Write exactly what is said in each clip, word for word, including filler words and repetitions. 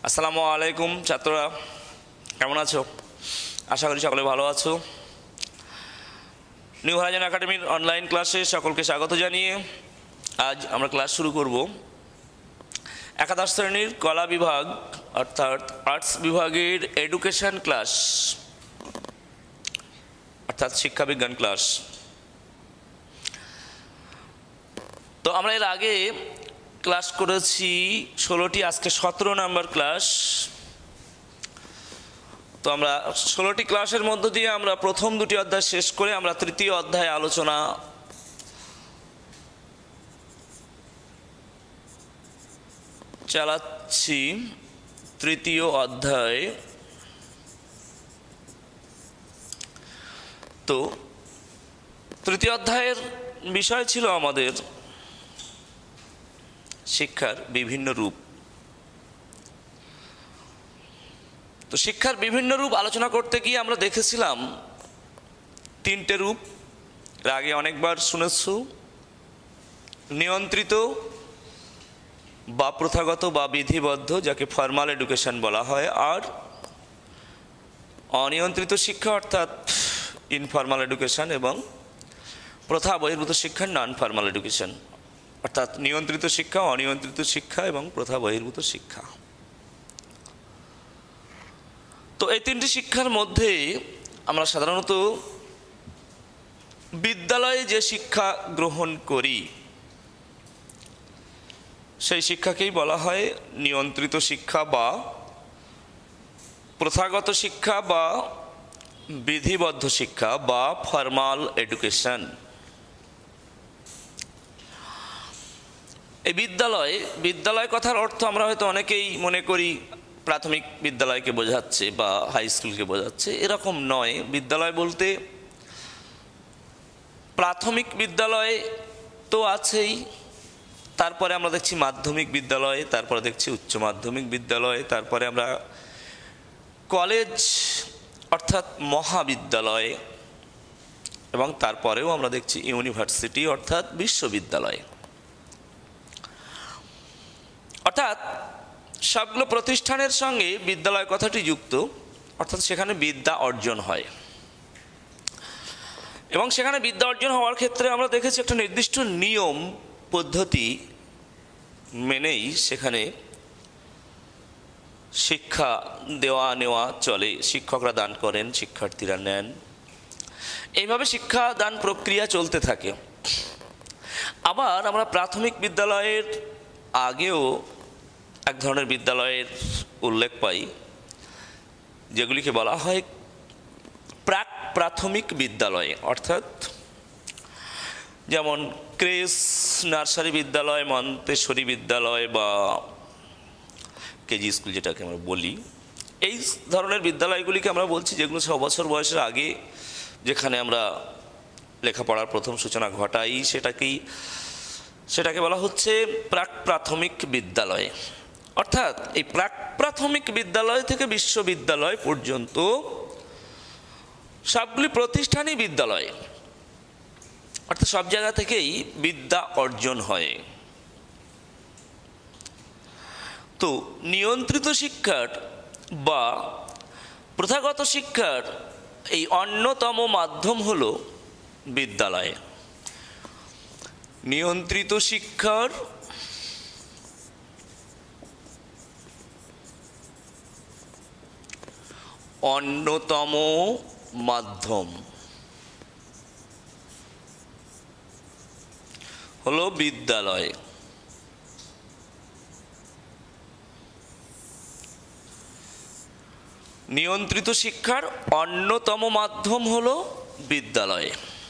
আসসালামু আলাইকুম ছাত্ররা, কেমন আছো? আশা করি সকলে ভালো আছো। নিউ হরাইজন একাডেমির অনলাইন ক্লাসে সকলকে স্বাগত জানিয়ে আজ আমরা ক্লাস শুরু করব। একাদশ শ্রেণীর কলা বিভাগ অর্থাৎ আর্টস বিভাগের এডুকেশন ক্লাস অর্থাৎ শিক্ষাবিজ্ঞান ক্লাস। তো আমরা এর আগে ক্লাস করেছি ষোলোটি, আজকে সতেরো নম্বর ক্লাস। তো আমরা ষোলোটি ক্লাসের মধ্য দিয়ে আমরা প্রথম দুটি অধ্যায় শেষ করে আমরা তৃতীয় অধ্যায়ে আলোচনা চালাচ্ছি। তৃতীয় অধ্যায়, তো তৃতীয় অধ্যায়ের বিষয় ছিল আমাদের শিক্ষার বিভিন্ন রূপ। তো শিক্ষার বিভিন্ন রূপ আলোচনা করতে গিয়ে আমরা দেখেছিলাম তিনটে রূপ। এর আগে অনেকবার শুনেছ, নিয়ন্ত্রিত বা প্রথাগত বা বিধিবদ্ধ, যাকে ফর্মাল এডুকেশন বলা হয়, আর অনিয়ন্ত্রিত শিক্ষা অর্থাৎ ইনফর্মাল এডুকেশন, এবং প্রথা বহির্ভূত শিক্ষার নন ফর্মাল এডুকেশন অর্থাৎ নিয়ন্ত্রিত শিক্ষা, অনিয়ন্ত্রিত শিক্ষা এবং প্রথা বহির্ভূত শিক্ষা। তো এই তিনটি শিক্ষার মধ্যে আমরা সাধারণত বিদ্যালয়ে যে শিক্ষা গ্রহণ করি সেই শিক্ষাকেই বলা হয় নিয়ন্ত্রিত শিক্ষা বা প্রথাগত শিক্ষা বা বিধিবদ্ধ শিক্ষা বা ফর্মাল এডুকেশন। এই বিদ্যালয় বিদ্যালয় কথার অর্থ আমরা হয়তো অনেকেই মনে করি প্রাথমিক বিদ্যালয়কে বোঝাচ্ছে বা হাই স্কুলকে বোঝাচ্ছে, এরকম নয়। বিদ্যালয় বলতে প্রাথমিক বিদ্যালয় তো আছেই, তারপরে আমরা দেখছি মাধ্যমিক বিদ্যালয়, তারপরে দেখছি উচ্চ মাধ্যমিক বিদ্যালয়, তারপরে আমরা কলেজ অর্থাৎ মহাবিদ্যালয়, এবং তারপরেও আমরা দেখছি ইউনিভার্সিটি অর্থাৎ বিশ্ববিদ্যালয়। অর্থাৎ সবগুলো প্রতিষ্ঠানের সঙ্গে বিদ্যালয় কথাটি যুক্ত, অর্থাৎ সেখানে বিদ্যা অর্জন হয়, এবং সেখানে বিদ্যা অর্জন হওয়ার ক্ষেত্রে আমরা দেখেছি একটা নির্দিষ্ট নিয়ম পদ্ধতি মেনেই সেখানে শিক্ষা দেওয়া নেওয়া চলে। শিক্ষকরা দান করেন, শিক্ষার্থীরা নেন, এইভাবে শিক্ষা দান প্রক্রিয়া চলতে থাকে। আবার আমরা প্রাথমিক বিদ্যালয়ের আগেও এক ধরনের বিদ্যালয়ের উল্লেখ পাই, যেগুলিকে বলা হয় প্রাক প্রাথমিক বিদ্যালয়, অর্থাৎ যেমন ক্রেস, নার্সারি বিদ্যালয়, মন্তেশ্বরী বিদ্যালয় বা কেজি স্কুল যেটাকে আমরা বলি, এই ধরনের বিদ্যালয়গুলিকে আমরা বলছি যেগুলো ছ বছর বয়সের আগে যেখানে আমরা লেখাপড়ার প্রথম সূচনা ঘটাই, সেটাকেই সেটাকে বলা হচ্ছে প্রাক প্রাথমিক বিদ্যালয়। অর্থাৎ এই প্রাক প্রাথমিক বিদ্যালয় থেকে বিশ্ববিদ্যালয় পর্যন্ত সবগুলি প্রতিষ্ঠানই বিদ্যালয়, অর্থাৎ সব জায়গা থেকেই বিদ্যা অর্জন হয়। তো নিয়ন্ত্রিত শিক্ষার বা প্রথাগত শিক্ষার এই অন্যতম মাধ্যম হল বিদ্যালয়। নিয়ন্ত্রিত শিক্ষার অন্যতম মাধ্যম হলো বিদ্যালয়। নিয়ন্ত্রিত শিক্ষার অন্যতম মাধ্যম হলো বিদ্যালয়।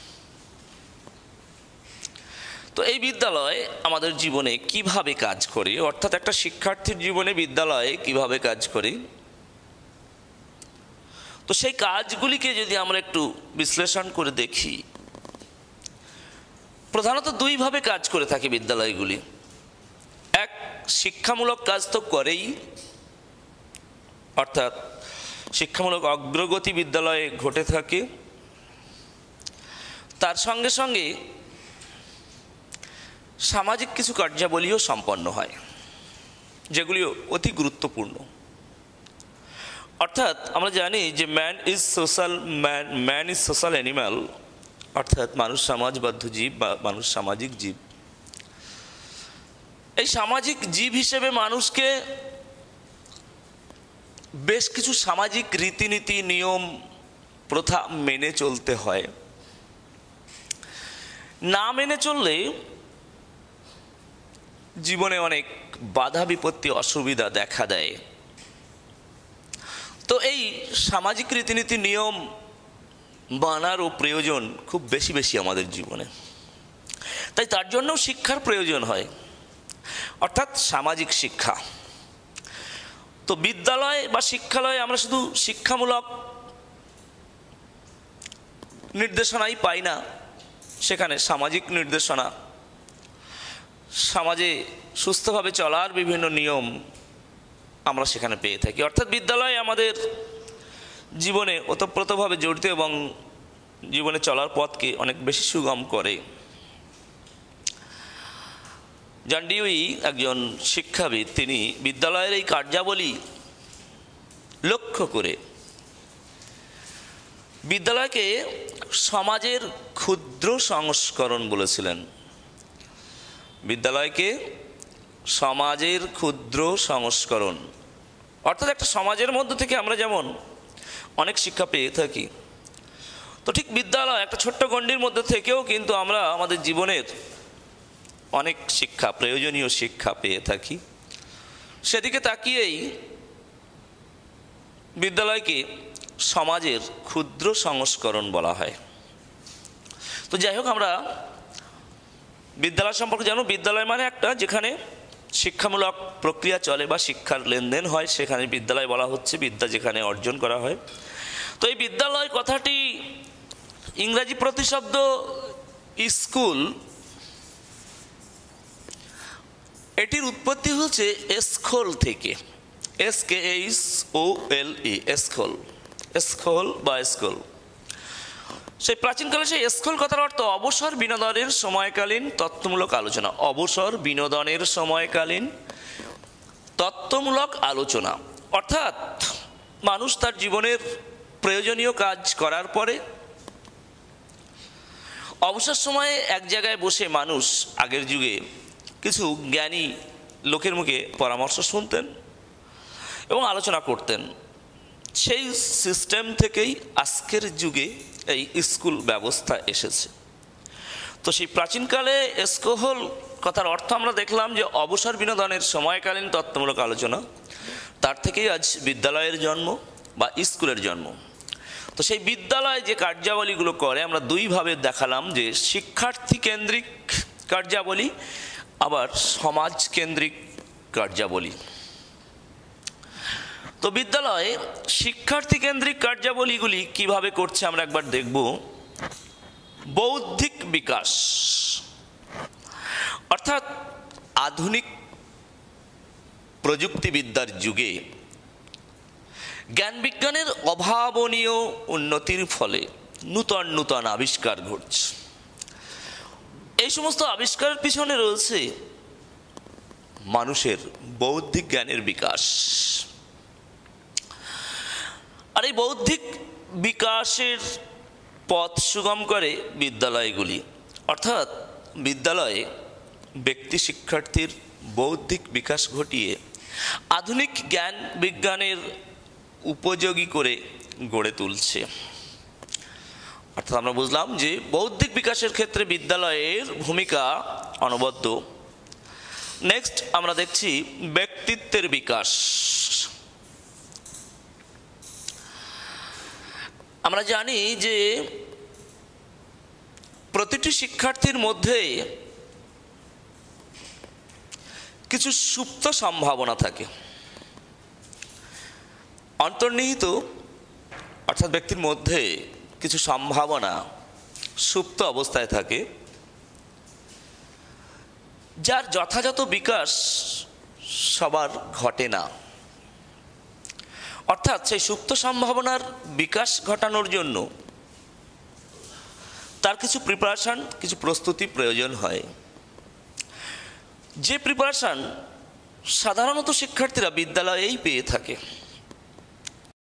তো এই বিদ্যালয় আমাদের জীবনে কিভাবে কাজ করে, অর্থাৎ একটা শিক্ষার্থীর জীবনে বিদ্যালয় কিভাবে কাজ করে, তো সেই কাজগুলিকে যদি আমরা একটু বিশ্লেষণ করে দেখি, প্রধানত দুইভাবে কাজ করে থাকে বিদ্যালয়গুলি। এক, শিক্ষামূলক কাজ তো করেই, অর্থাৎ শিক্ষামূলক অগ্রগতি বিদ্যালয়ে ঘটে থাকে, তার সঙ্গে সঙ্গে সামাজিক কিছু কার্যাবলীও সম্পন্ন হয়, যেগুলি অতি গুরুত্বপূর্ণ। অর্থাৎ আমরা জানি যে man is social man man is social animal, অর্থাৎ মানুষ সমাজবদ্ধ জীব বা মানুষ সামাজিক জীব। এই সামাজিক জীব হিসেবে মানুষকে বেশ কিছু সামাজিক রীতিনীতি, নিয়ম, প্রথা মেনে চলতে হয়। না মেনে চললে জীবনে অনেক বাধা বিপত্তি, অসুবিধা দেখা দেয়। তো এই সামাজিক রীতিনীতি, নিয়ম মানারও প্রয়োজন খুব বেশি বেশি আমাদের জীবনে। তাই তার জন্যও শিক্ষার প্রয়োজন হয়, অর্থাৎ সামাজিক শিক্ষা। তো বিদ্যালয় বা শিক্ষালয়ে আমরা শুধু শিক্ষামূলক নির্দেশনাই পাই না, সেখানে সামাজিক নির্দেশনা, সমাজে সুস্থভাবে চলার বিভিন্ন নিয়ম আমরা সেখানে পেয়ে থাকি। অর্থাৎ বিদ্যালয় আমাদের জীবনে ওতপ্রোতভাবে জড়িত এবং জীবনে চলার পথকে অনেক বেশি সুগম করে। জন ডিউই একজন শিক্ষাবিদ, তিনি বিদ্যালয়ের এই কার্যাবলী লক্ষ্য করে বিদ্যালয়কে সমাজের ক্ষুদ্র সংস্করণ বলেছিলেন। বিদ্যালয়কে সমাজের ক্ষুদ্র সংস্করণ, অর্থাৎ একটা সমাজের মধ্যে থেকে আমরা যেমন অনেক শিক্ষা পেয়ে থাকি, তো ঠিক বিদ্যালয় একটা ছোট্ট গণ্ডির মধ্যে থেকেও কিন্তু আমরা আমাদের জীবনের অনেক শিক্ষা, প্রয়োজনীয় শিক্ষা পেয়ে থাকি। সেদিকে তাকিয়েই বিদ্যালয়কে সমাজের ক্ষুদ্র সংস্করণ বলা হয়। তো যাই হোক, আমরা বিদ্যালয় সম্পর্কে জানো, বিদ্যালয় মানে একটা যেখানে শিক্ষামূলক প্রক্রিয়া চলে বা শিক্ষার লেনদেন হয়, সেখানে বিদ্যালয় বলা হচ্ছে, বিদ্যা যেখানে অর্জন করা হয়। তো এই বিদ্যালয় কথাটি ইংরাজি প্রতিশব্দ স্কুল, এটির উৎপত্তি হচ্ছে এসকোল থেকে, এস কে এইচ ও এল ই, এসকোল, এসকোল বা স্কুল। সেই প্রাচীনকালে সেই স্কুল কথার অর্থ অবসর বিনোদনের সময়কালীন তত্ত্বমূলক আলোচনা। অবসর বিনোদনের সময়কালীন তত্ত্বমূলক আলোচনা, অর্থাৎ মানুষ তার জীবনের প্রয়োজনীয় কাজ করার পরে অবসর সময়ে এক জায়গায় বসে মানুষ আগের যুগে কিছু জ্ঞানী লোকের মুখে পরামর্শ শুনতেন এবং আলোচনা করতেন। সেই সিস্টেম থেকেই আজকের যুগে এই স্কুল ব্যবস্থা এসেছে। তো সেই প্রাচীনকালে স্কুল কথার অর্থ আমরা দেখলাম যে অবসর বিনোদনের সময়কালীন তত্ত্বমূলক আলোচনা, তার থেকেই আজ বিদ্যালয়ের জন্ম বা স্কুলের জন্ম। তো সেই বিদ্যালয় যে কার্যাবলীগুলো করে আমরা দুইভাবে দেখালাম, যে শিক্ষার্থী কেন্দ্রিক কার্যাবলী আবার সমাজ কেন্দ্রিক কার্যাবলী। তো বিদ্যালয়ে শিক্ষার্থী কেন্দ্রিক কার্যাবলীগুলি কিভাবে করছে আমরা একবার দেখব। বৌদ্ধিক বিকাশ, অর্থাৎ আধুনিক প্রযুক্তিবিদ্যার যুগে জ্ঞান বিজ্ঞানের অভাবনীয় উন্নতির ফলে নূতন নূতন আবিষ্কার ঘটছে। এই সমস্ত আবিষ্কারের পিছনে রয়েছে মানুষের বৌদ্ধিক জ্ঞানের বিকাশ। আর এই বৌদ্ধিক বিকাশের পথ সুগম করে বিদ্যালয়গুলি, অর্থাৎ বিদ্যালয়ে ব্যক্তি শিক্ষার্থীর বৌদ্ধিক বিকাশ ঘটিয়ে আধুনিক জ্ঞান বিজ্ঞানের উপযোগী করে গড়ে তুলছে। অর্থাৎ আমরা বুঝলাম যে বৌদ্ধিক বিকাশের ক্ষেত্রে বিদ্যালয়ের ভূমিকা অনবদ্য। নেক্সট আমরা দেখছি ব্যক্তিত্বের বিকাশ। আমরা জানি যে প্রতিটি শিক্ষার্থীর মধ্যে কিছু সুপ্ত সম্ভাবনা থাকে, অন্তর্নিহিত, অর্থাৎ ব্যক্তির মধ্যে কিছু সম্ভাবনা সুপ্ত অবস্থায় থাকে, যার যথাযথ বিকাশ সবার ঘটে না। অর্থাৎ সেই সুপ্ত সম্ভাবনার বিকাশ ঘটানোর জন্য তার কিছু প্রিপারেশন, কিছু প্রস্তুতি প্রয়োজন হয়, যে প্রিপারেশন সাধারণত শিক্ষার্থীরা বিদ্যালয়েই পেয়ে থাকে।